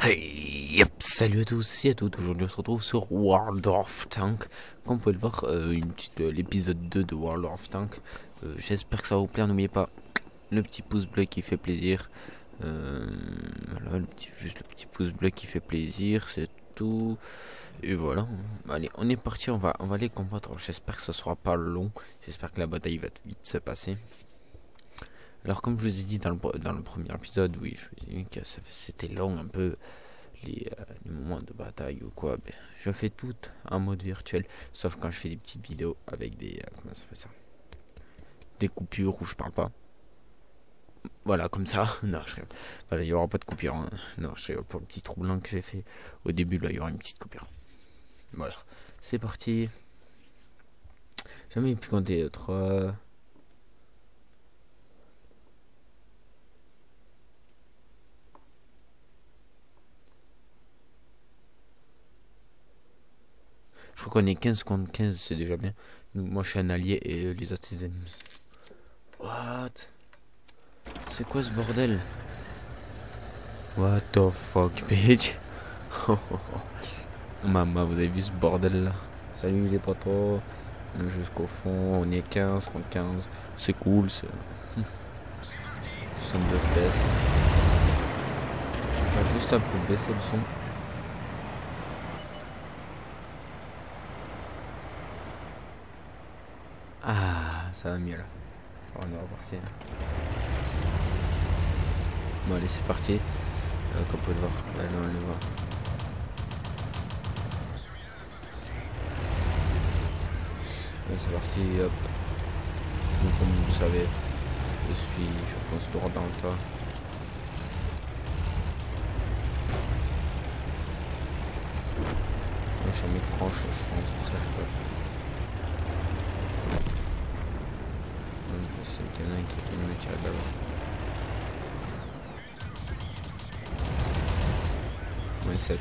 Hey, yep, salut à tous et à toutes, aujourd'hui on se retrouve sur World of Tanks. Comme vous pouvez le voir, l'épisode 2 de World of Tanks. J'espère que ça va vous plaire, n'oubliez pas le petit pouce bleu qui fait plaisir. Voilà, juste le petit pouce bleu qui fait plaisir, c'est tout. Et voilà, allez, on est parti, on va aller combattre. J'espère que ça sera pas long, j'espère que la bataille va vite se passer. Alors comme je vous ai dit dans le premier épisode, oui, je vous ai dit que c'était long un peu les moments de bataille ou quoi. Ben, je fais tout en mode virtuel, sauf quand je fais des petites vidéos avec des comment ça s'appelle ça, des coupures où je parle pas. Voilà, comme ça. Non, je rigole. Voilà, il y aura pas de coupure. Hein. Non, je rigole pour le petit troublant que j'ai fait au début. Là, il y aura une petite coupure. Voilà, c'est parti. Jamais pu compter 3. Je crois qu'on est 15 contre 15, c'est déjà bien. Moi je suis un allié et les autres c'est ennemis. What? C'est quoi ce bordel? What the fuck, bitch? Maman, vous avez vu ce bordel là? Salut les potos. Jusqu'au fond, on est 15 contre 15. C'est cool, c'est. 62 FPS. Je vais juste un peu baisser le son. Ah, ça va mieux là. On est reparti. Bon allez, c'est parti. Comme on peut le voir. Allez, on le voit. C'est parti, hop. Donc, comme vous le savez, je fonce droit dans le tas. Je suis un mec franche, je pense, pour faire la tête. C'est qu'il y en a un qui me tire de là-bas. Moins 7.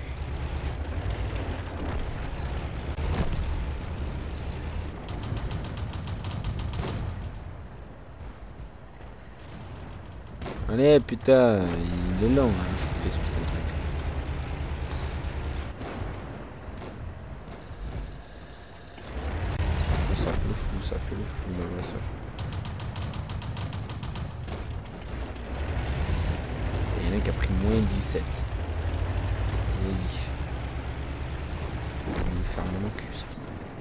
Allez, putain, il est long, hein, je fais ce putain de truc. Oh, ça fait le fou, ça fait le fou, là, ma soeur. Il y en a qui a pris moins 17. Oui. Ça va me faire mon cul, ça.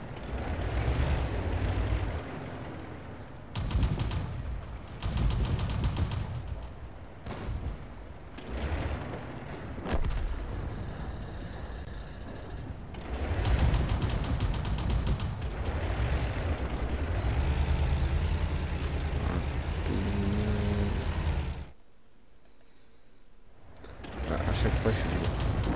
À chaque fois, je suis bien.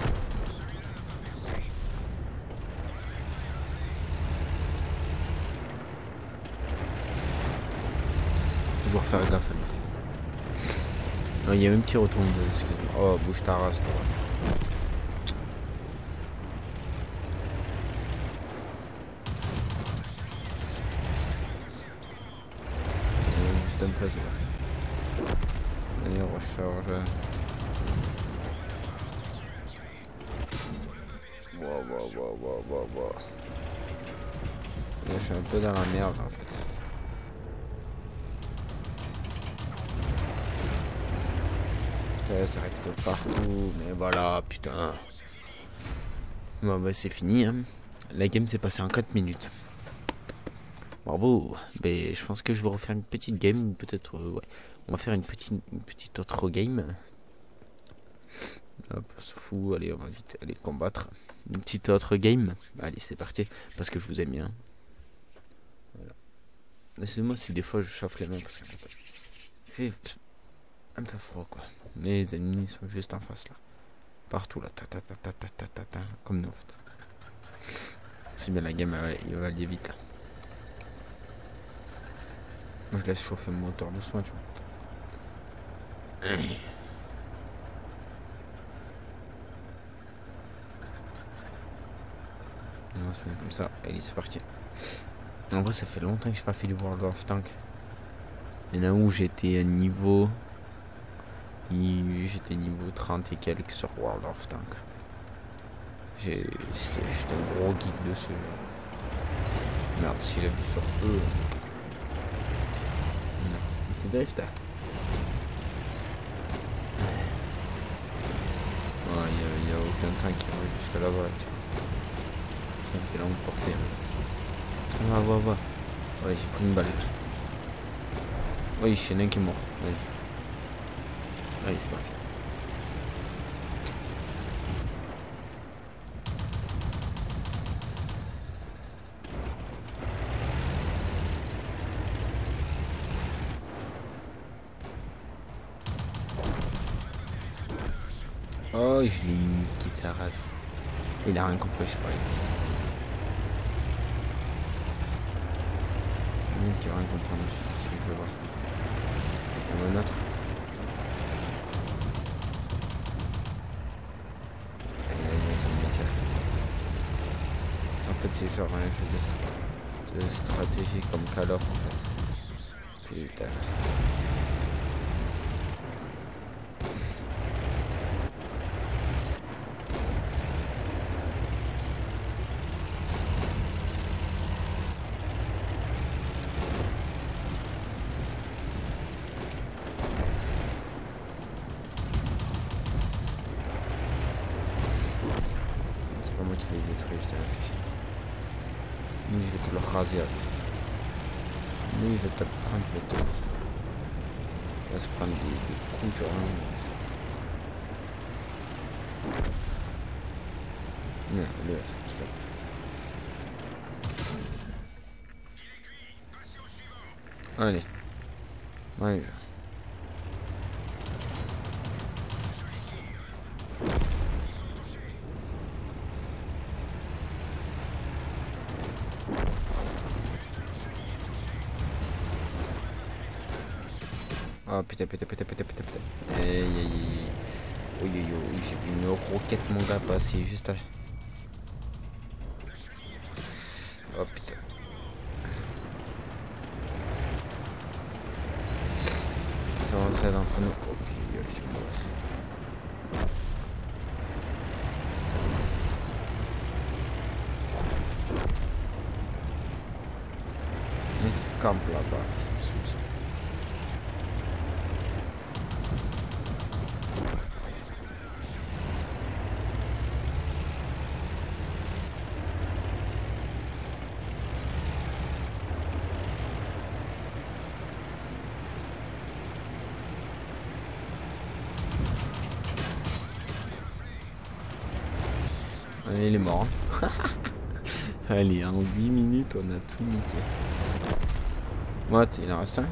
Toujours faire gaffe à lui. Oh, il y a même qui retourne. Oh, bouge ta race, toi. Juste un peu, c'est vrai. Allez, recharge. Wow. Là, je suis un peu dans la merde en fait. Putain, ça arrive de partout, mais voilà, putain. Bon, bah, c'est fini, hein. La game s'est passée en 4 minutes. Bravo. Mais je pense que je vais refaire une petite game, peut-être, ouais. On va faire une petite autre game. Hop, on s'en fout, allez, on va vite aller combattre. Une petite autre game. Allez, c'est parti, parce que je vous aime bien. Voilà. Laissez-moi si des fois je chauffe les mains, parce que il fait un peu froid, quoi. Mais les ennemis sont juste en face, là. Partout, là. Comme nous, en fait. C'est bien, la game, il va aller vite, là. Moi, je laisse chauffer mon moteur doucement, tu vois. Non, c'est bien comme ça. Allez, c'est parti. En vrai, ça fait longtemps que j'ai pas fait du World of Tanks. Il y en a où j'étais à niveau J'étais niveau 30 et quelques sur World of Tanks. J'étais un gros geek de ce jeu. Merde, s'il appuie sur E. Non, c'est drift. Il n'y a aucun tank qui va jusqu'à là-bas. C'est un peu longue portée. Va. Ouais, j'ai pris une balle. Oui, il y en a un qui est mort. Vas-y. Allez, c'est parti. Oh, je l'ai niqué sa race. Il a rien compris, je sais pas. Le mec qui va rien comprendre, c'est ce qu'il veut voir. Il y en a un autre. En fait, c'est genre un jeu de stratégie comme Call of en fait. Putain. C'est pas moi qui l'ai détruit, je t'ai affiché. Lui, je vais te le raser. Lui, je vais te le prendre, je vais te... Il va se prendre des coups, tu vois. Non, le... Allez. Ouais. Oh putain. Aïe. Oui, j'ai vu une roquette mon gars passer juste à... Oh putain. Ça va, ça entre nous. Oh putain, je suis mort. Il qui campe là-bas, ça me saoule ça. Allez, il est mort. Allez, en 8 minutes, on a tout niqué. What? Il en reste un?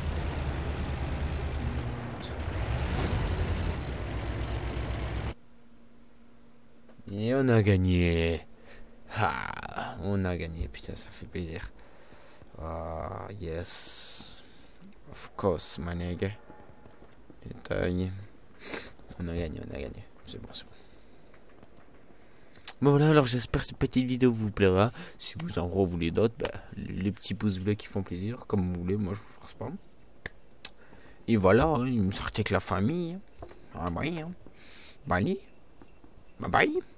Et on a gagné. Ah, on a gagné, putain, ça fait plaisir. Ah, yes. Of course, my nigga. Détail. On a gagné. C'est bon. Bon voilà, alors j'espère que cette petite vidéo vous plaira. Si vous en voulez d'autres, bah, les petits pouces bleus qui font plaisir, comme vous voulez, moi je vous force pas. Et voilà, hein, il me sortait avec la famille. Ah bye. Bye bye.